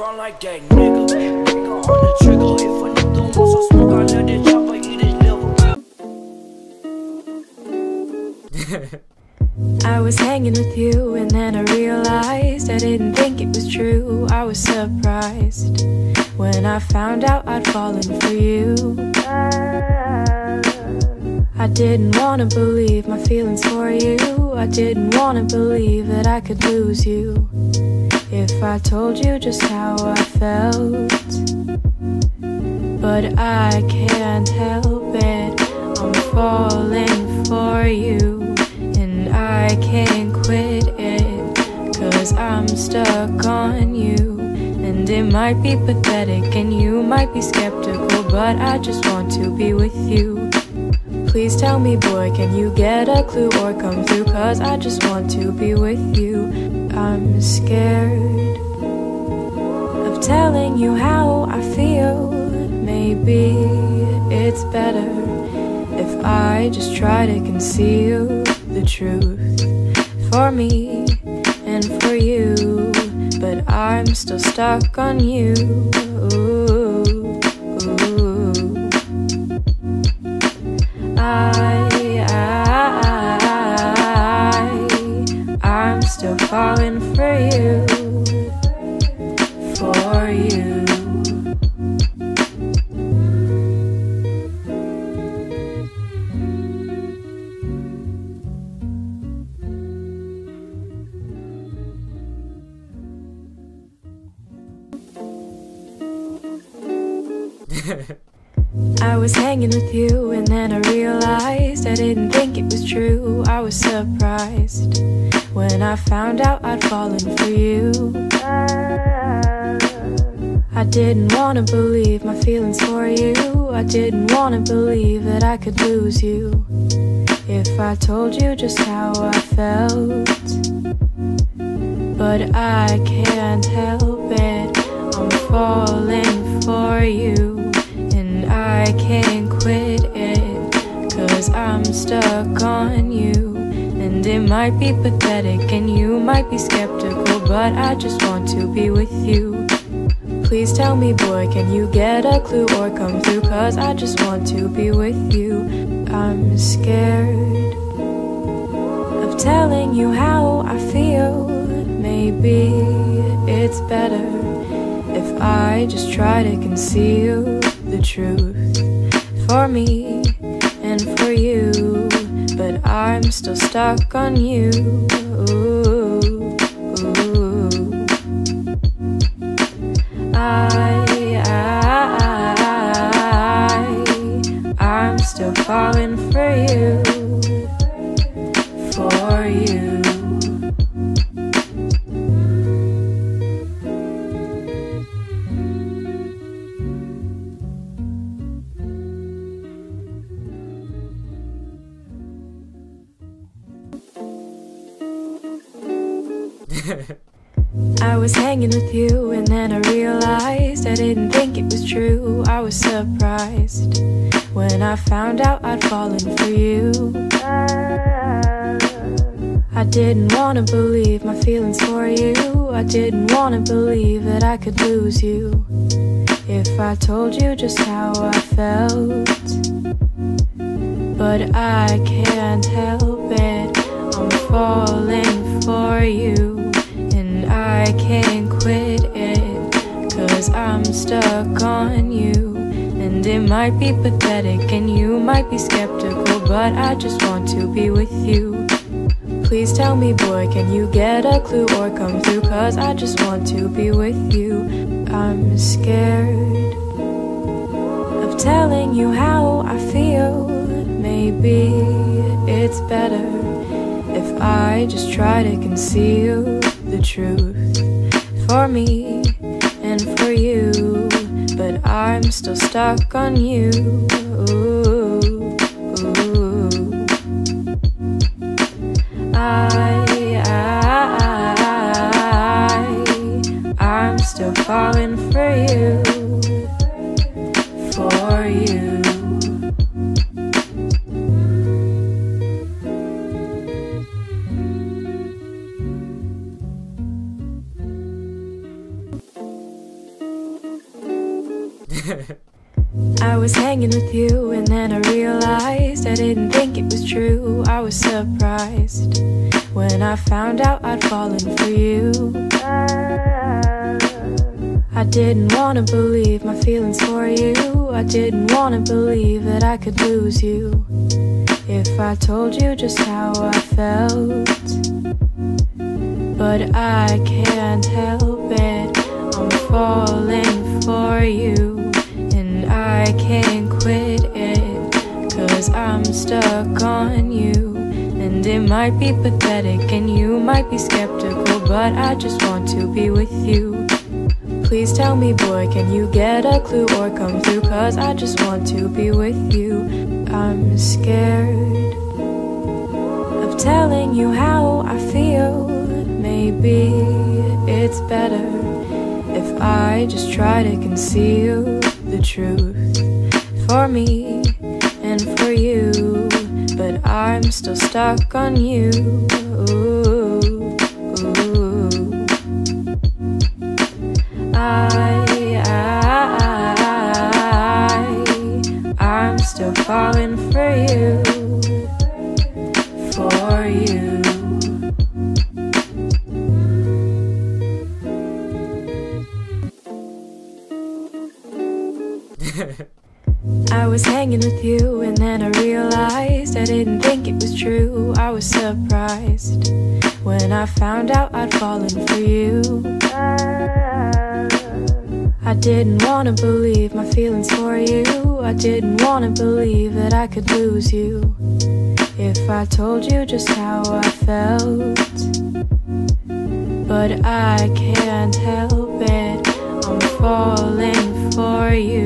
drawn like that, nigga. Finger on the trigger. If a nigga wants some smoke, I let the chopper eat his liver. I was hanging with you and then I realized I didn't think it was true. I was surprised when I found out I'd fallen for you. I didn't want to believe my feelings for you. I didn't want to believe that I could lose you if I told you just how I felt. But I can't help it, I'm falling for you. And I can't quit it, 'cause I'm stuck on you. And it might be pathetic and you might be skeptical, but I just want to be with you. Please tell me, boy, can you get a clue or come through? 'Cause I just want to be with you. I'm scared of telling you how I feel. Maybe it's better if I just try to conceal the truth for me and for you. But I'm still stuck on you. I'm still falling for you, for you. I was hanging with you and then I realized I didn't think it was true. I was surprised when I found out I'd fallen for you. I didn't want to believe my feelings for you. I didn't want to believe that I could lose you if I told you just how I felt. But I can't help it, I'm falling for you. I can't quit it, 'cause I'm stuck on you. And it might be pathetic and you might be skeptical, but I just want to be with you. Please tell me, boy, can you get a clue or come through? 'Cause I just want to be with you. I'm scared of telling you how I feel. Maybe it's better if I just try to conceal the truth for me and for you. But I'm still stuck on you. I'm still falling for you, for you. I was hanging with you and then I realized I didn't think it was true. I was surprised when I found out I'd fallen for you. I didn't want to believe my feelings for you. I didn't want to believe that I could lose you if I told you just how I felt. But I can't help it, I'm falling for you. I can't quit it, 'cause I'm stuck on you. And it might be pathetic and you might be skeptical, but I just want to be with you. Please tell me, boy, can you get a clue or come through? 'Cause I just want to be with you. I'm scared of telling you how I feel. Maybe it's better if I just try to conceal the truth for me and for you. But I'm still stuck on you. I'm still falling for you, for you. I was hanging with you and then I realized I didn't think it was true. I was surprised when I found out I'd fallen for you. I didn't wanna believe my feelings for you. I didn't wanna believe that I could lose you if I told you just how I felt. But I can't help it, I'm falling for you, and I can't quit it, 'cause I'm stuck on you. And it might be pathetic and you might be skeptical, but I just want to be with you. Please tell me, boy, can you get a clue or come through, 'cause I just want to be with you. I'm scared of telling you how I feel. Maybe it's better if I just try to conceal the truth for me and for you, but I'm still stuck on you. I'm still falling for you, for you. I was hanging with you and then I realized I didn't think it was true. I was surprised when I found out I'd fallen for you. I didn't wanna believe my feelings for you. I didn't wanna believe that I could lose you if I told you just how I felt. But I can't help it, I'm falling for you.